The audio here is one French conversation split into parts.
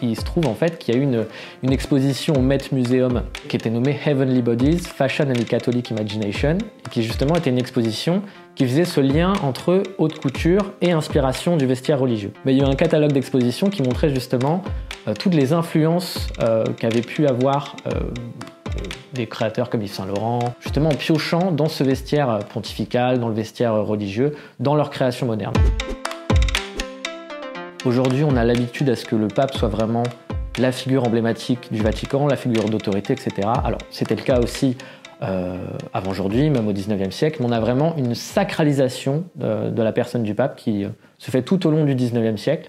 il se trouve en fait qu'il y a eu une exposition au Met Museum qui était nommée Heavenly Bodies, Fashion and the Catholic Imagination, et qui justement était une exposition qui faisait ce lien entre haute couture et inspiration du vestiaire religieux. Mais il y a eu un catalogue d'expositions qui montrait justement toutes les influences qu'avaient pu avoir des créateurs comme Yves Saint Laurent, justement en piochant dans ce vestiaire pontifical, dans le vestiaire religieux, dans leur création moderne. Aujourd'hui, on a l'habitude à ce que le pape soit vraiment la figure emblématique du Vatican, la figure d'autorité, etc. Alors, c'était le cas aussi avant aujourd'hui, même au XIXe siècle, mais on a vraiment une sacralisation de la personne du pape qui se fait tout au long du XIXe siècle.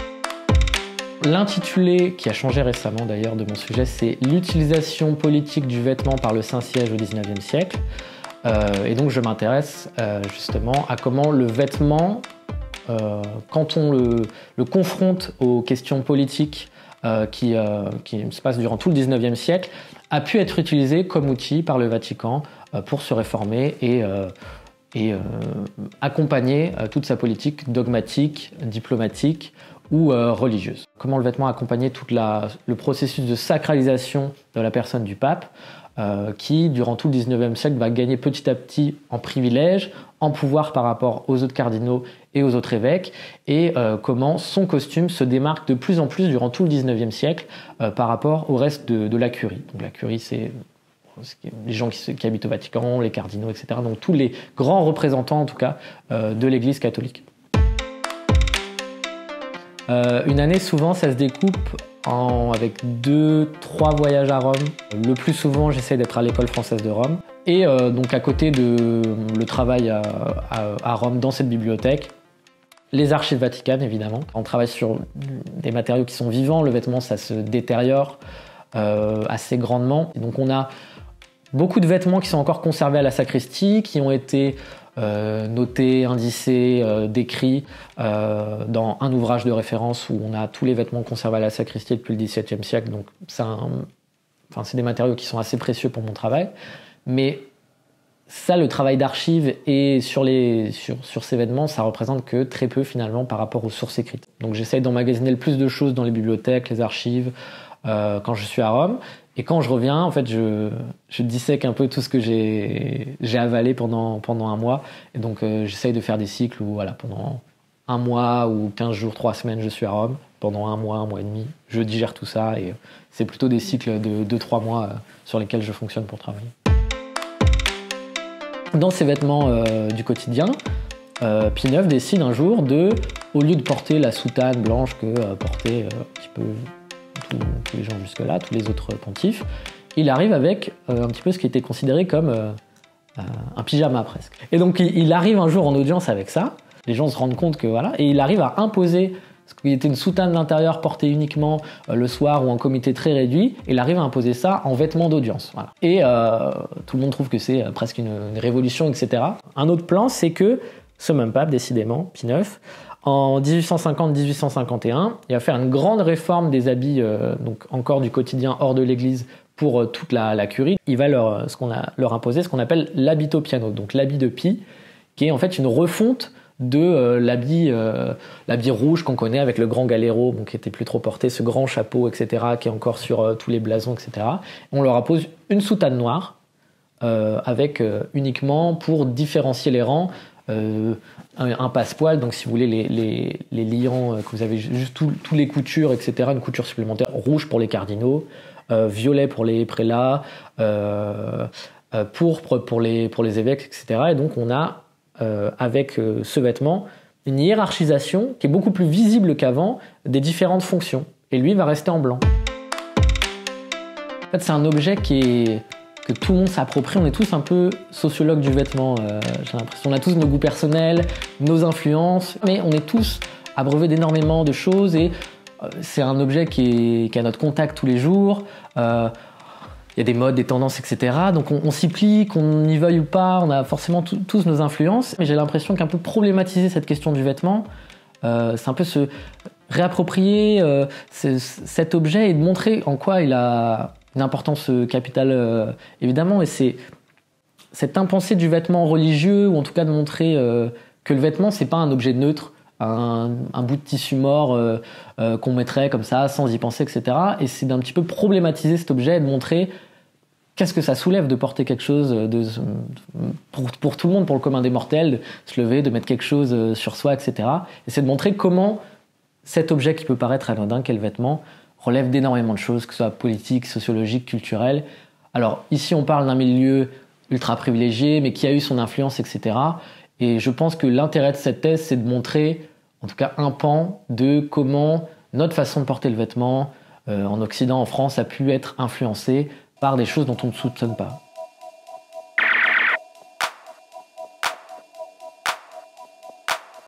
L'intitulé qui a changé récemment d'ailleurs de mon sujet, c'est l'utilisation politique du vêtement par le Saint-Siège au XIXe siècle. Et donc je m'intéresse justement à comment le vêtement, quand on le confronte aux questions politiques qui se passent durant tout le XIXe siècle, a pu être utilisé comme outil par le Vatican pour se réformer et accompagner toute sa politique dogmatique, diplomatique ou religieuse. Comment le vêtement a accompagné tout le processus de sacralisation de la personne du pape, qui, durant tout le XIXe siècle, va gagner petit à petit en privilèges, en pouvoir par rapport aux autres cardinaux et aux autres évêques, et comment son costume se démarque de plus en plus durant tout le XIXe siècle par rapport au reste de la curie. Donc la curie, c'est les gens qui habitent au Vatican, les cardinaux, etc. Donc tous les grands représentants, en tout cas, de l'Église catholique. Une année, souvent, ça se découpe avec 2-3 voyages à Rome. Le plus souvent, j'essaie d'être à l'école française de Rome. Et donc à côté de le travail à Rome dans cette bibliothèque, les archives vaticanes, évidemment. On travaille sur des matériaux qui sont vivants. Le vêtement, ça se détériore assez grandement. Et donc on a beaucoup de vêtements qui sont encore conservés à la sacristie, qui ont été notés, indicés, décrits dans un ouvrage de référence où on a tous les vêtements conservés à la sacristie depuis le XVIIe siècle. Donc c'est des matériaux qui sont assez précieux pour mon travail. Mais ça, le travail d'archives et sur ces vêtements, ça représente que très peu finalement par rapport aux sources écrites. Donc j'essaye d'emmagasiner le plus de choses dans les bibliothèques, les archives, quand je suis à Rome. Et quand je reviens, en fait, je dissèque un peu tout ce que j'ai avalé pendant un mois. Et donc, j'essaye de faire des cycles où, voilà, pendant un mois ou 15 jours, 3 semaines, je suis à Rome. Pendant un mois et demi, je digère tout ça. Et c'est plutôt des cycles de 2-3 mois sur lesquels je fonctionne pour travailler. Dans ces vêtements du quotidien, Pie IX décide un jour au lieu de porter la soutane blanche que portaient un petit peu tous les gens jusque-là, tous les autres pontifes, il arrive avec un petit peu ce qui était considéré comme un pyjama presque. Et donc il arrive un jour en audience avec ça, les gens se rendent compte que voilà, et il arrive à imposer ce qui était une soutane d'intérieur portée uniquement le soir ou en comité très réduit, et il arrive à imposer ça en vêtements d'audience. Voilà. Et tout le monde trouve que c'est presque une révolution, etc. Un autre plan, c'est que ce même pape, décidément, Pie IX, en 1850-1851, il va faire une grande réforme des habits, donc encore du quotidien hors de l'église, pour toute la curie. Il va leur imposer ce qu'on appelle l'habito piano, donc l'habit de Pie, qui est en fait une refonte de l'habit rouge qu'on connaît avec le grand galéro, donc qui était plus trop porté, ce grand chapeau, etc., qui est encore sur tous les blasons, etc. On leur impose une soutane noire, avec uniquement pour différencier les rangs, un passepoil, donc si vous voulez les liants que vous avez juste tous les coutures, etc., une couture supplémentaire rouge pour les cardinaux, violet pour les prélats, pourpre pour les évêques, etc. Et donc on a avec ce vêtement une hiérarchisation qui est beaucoup plus visible qu'avant des différentes fonctions. Et lui va rester en blanc. En fait, c'est un objet que tout le monde s'approprie. On est tous un peu sociologues du vêtement, j'ai l'impression. On a tous nos goûts personnels, nos influences, mais on est tous abreuvés d'énormément de choses et c'est un objet qui est à notre contact tous les jours. Il y a des modes, des tendances, etc. Donc on s'y plie, qu'on y veuille ou pas, on a forcément tous nos influences. Mais j'ai l'impression qu'un peu problématiser cette question du vêtement, c'est un peu se réapproprier cet objet et de montrer en quoi il a une importance capitale, évidemment. Et c'est cette impensée du vêtement religieux, ou en tout cas de montrer que le vêtement, c'est pas un objet neutre un bout de tissu mort qu'on mettrait comme ça sans y penser, etc. Et c'est d'un petit peu problématiser cet objet et de montrer qu'est-ce que ça soulève de porter quelque chose pour tout le monde, pour le commun des mortels, de se lever, de mettre quelque chose sur soi, etc. Et c'est de montrer comment cet objet qui peut paraître anodin, qu'est le vêtement, relève d'énormément de choses, que ce soit politique, sociologique, culturel. Alors ici on parle d'un milieu ultra privilégié, mais qui a eu son influence, etc. Et je pense que l'intérêt de cette thèse, c'est de montrer, en tout cas un pan, de comment notre façon de porter le vêtement en Occident, en France, a pu être influencée par des choses dont on ne soupçonne pas.